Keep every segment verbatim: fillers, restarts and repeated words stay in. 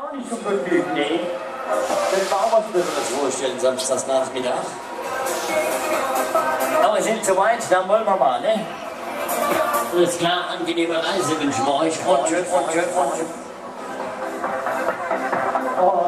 auch nicht zum Vergnügen, ne? Das war auch was Besseres vorstellen, Samstagsnachmittag. Aber wir sind soweit, dann wollen wir mal, ne? Alles klar, angenehme Reise wünschen wir euch. Und tschüss, und tschüss, und tschüss. Oh.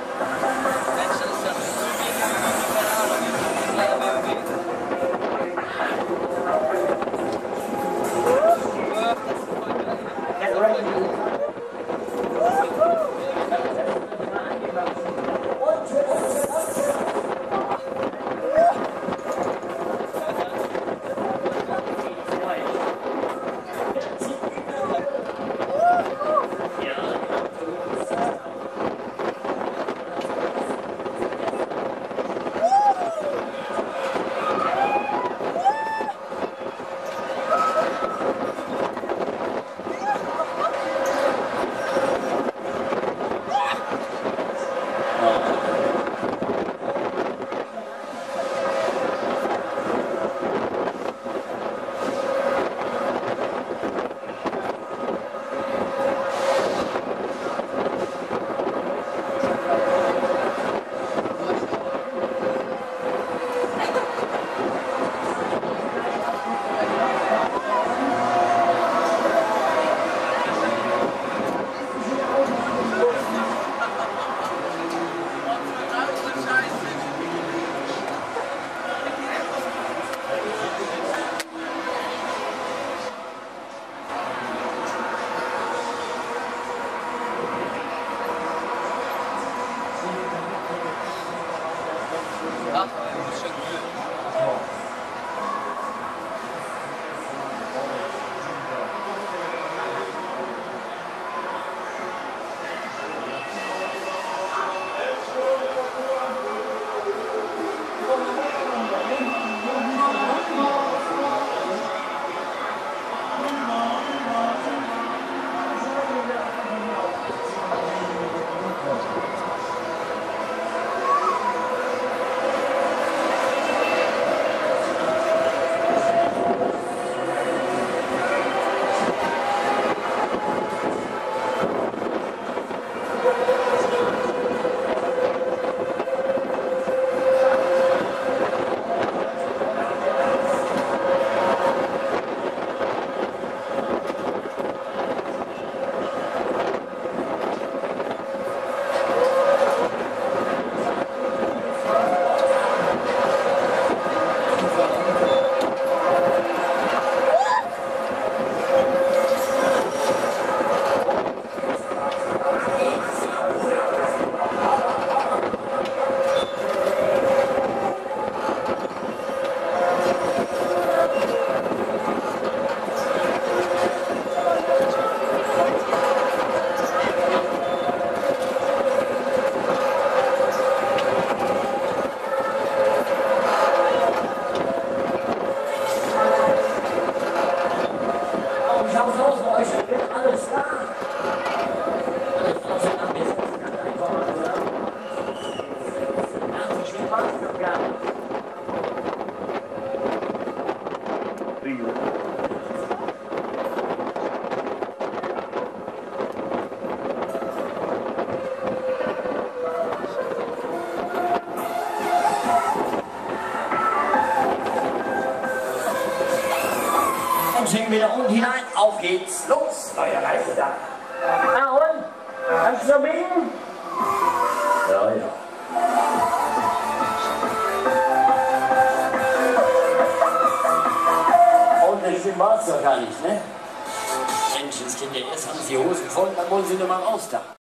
Singen wieder unten hinein, auf geht's, los, neue Reise da. Na und? Kannst du noch bieten? Ja, ja. Und das stimmt war's doch gar nicht, ne? Menschenskinder, erst haben sie Hosen voll, dann wollen sie nur mal raus da.